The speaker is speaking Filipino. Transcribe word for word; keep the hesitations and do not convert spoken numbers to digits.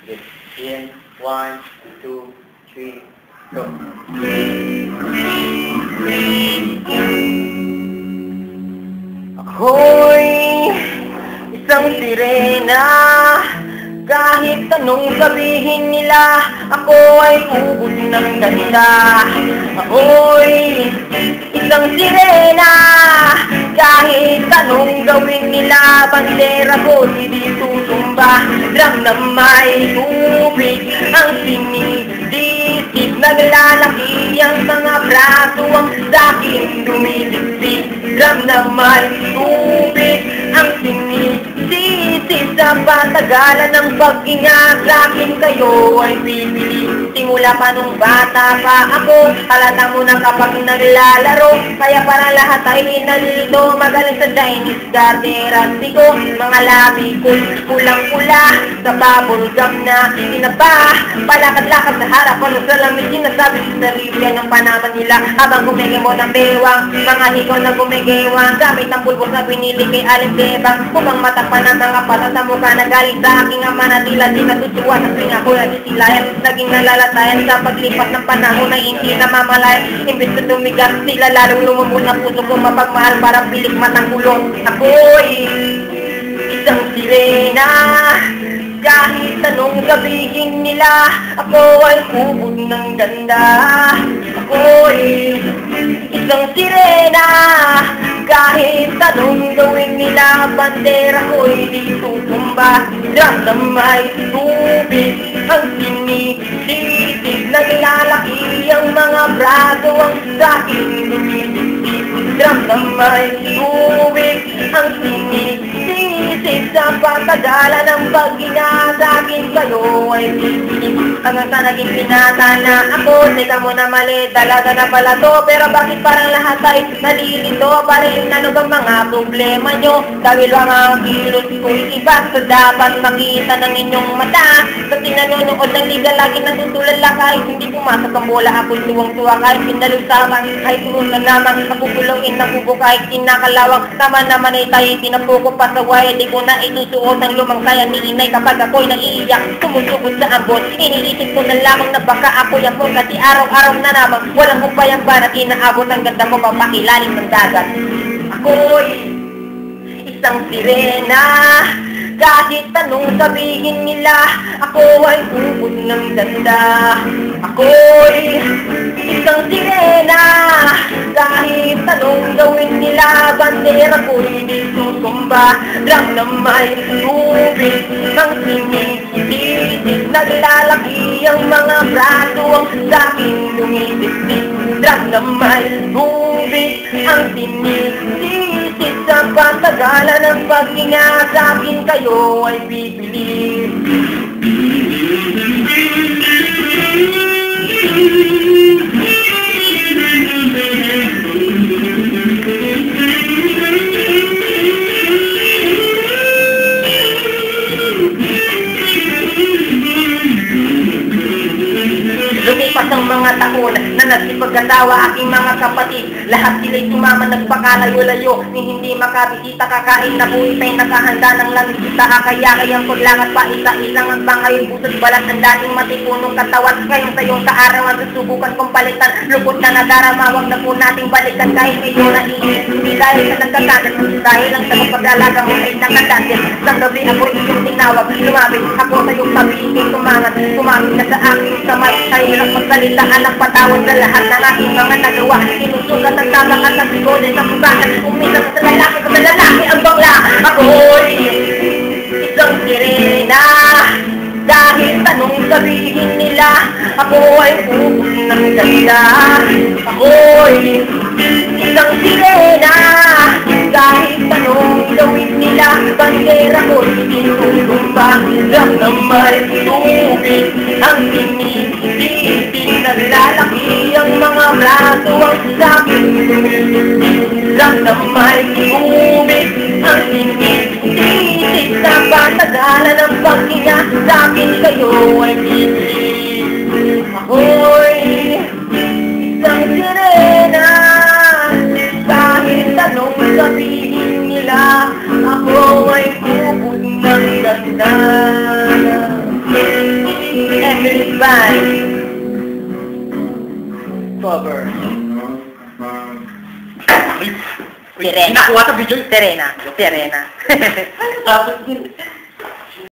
In, one, two, three, go. Ako'y isang sirena. Kahit anong sabihin nila, ako ay ubod ng ganda. Ako'y isang sirena. Kahit anong gawin nila, bandera ko hindi tutumba. Drum na may tubig ang sinisisid, naglalaki ang mga braso ang saking dumidibdig. Drum na may tubig ang sinisisid, sa patagalan ng pag-ingat sa'kin kayo ay bibili. Simula pa nung bata pa ako, halata mo na kapag naglalaro, kaya para lahat ay nalito. Magaling sa Chinese garden, rasi ko, mga labi ko pulang-pula, sa bubble gum na inaba. Palakad-lakad sa harapan ng salamin, sinasabi sa sarili ng panaman nila habang gumigimo ng bewang. Mga higaw na gumigewang gamit ng pulbos na pinili kay Aling Bebang, upang matakpan ang mga pata sa mukha na galing sa aking ama na tila di natutuwa sa tuwing ako nagsilayan. Naging nalalatayan sa paglipas ng panahon ay hindi na mamalayan. Imbis na tumigas sila lalong lumubog na puso ko mapagmahal para pilik matang kulong. Ako'y isang sirena. Kahit anong sabihin nila, ako ay ubod ng ganda. Ako'y isang sirena. Kahit anong gawin nila, bandera ko'y di tutumba. Drum na may tubig ang sinisisid, naglalaki ang mga braso ang saking dumidibdig. Drum na may tubig ang sinisisid, sa patagalan ng pag-ingat sa'kin kayo ay bibili. Hanggang sa naging pinata na ako, teka mo na mali, talaga na pala to. Pero bakit parang lahat ay nalilito? Parang nanog ang mga problema nyo, dahil lang ang kilos ko'y iba. So dapat makita ng inyong mata, sa tinanonood ng liga lagi natutulala. Kahit hindi pumasok ang bola, ako'y tuwang-tuwa. Kahit pinalusakan, kahit tuwang na naman napupulungin na kubo, kahit kinakalawang naman naman ay tayo tinapuko pa sa wire. Di ko na itusuot ang lumang kaya ni inay kapag ako'y naiiyak, sumusugod sa ambot. Iniisip ko na lamang na baka ako'y ako, kasi araw-araw na naman walang upayang banat inaabot ang ganda ko papakilalim ng dagat. Ako'y isang sirena. Kahit anong sabihin nila, ako ay ubod ng ganda. Ako'y isang sirena. Kahit anong gawin nila, bandera ko'y di tutumba. Drum na may tubig ang sinisisid, naglalaki ang mga braso ang saking dumidibdig. Drum na may tubig ang sinisisid, sa patagalan ng pag-ingat sa'kin kayo ay bibili. Lumipas ang mga taon na nagsipagkatawa aking mga kapatid. Lahat sila'y tumama, nagpakalayo-layo, ni hindi makabisita. Kakain na buhay ta'y nakahanda ng langisita. Kaya-kayang paglangat pa isa-isang ang bangay, pusot balat ang dating matipunong katawan. Ngayon sa'yong kaarawan, susubukan kong palitan. Lupot na nadarama, wag na po nating balikan. Kahit medyo naiinit, hindi dahil sa nagkakagat, dahil lang sa pag-alaga mo ay nakadasin. Sa gabi ako iyong tinawag, lumabit ako sa'yong tabi, ikay tumangat. Tumamit na sa aking kamay, ay hirap magsalita, anak patawad sa lahat ng aking mga nagawa. Sinusugat ang tamang at ang sigonin sa pusakan. Umisang sa lalaki, sa lalaki ang bangla. Ako'y isang sirena. Kahit anong sabihin nila, ako ay ubod ng ganda. Ako'y isang sirena. Kahit anong gawin nila, bandera ko'y di tutumba. Drum na may tubig ang sinisisid, naglalaki ang mga braso ang saking dumidibdig. Drum na may tubig ang sinisisid, sa patagalan ng pag-ingat sa'kin kayo ay bibili. Ako'y isang sirena. Kahit anong sabihin nila, ako ay ubod ng ganda. ay cover. Sirena. Nakuha sa video. Sirena. Sirena. Tapos din.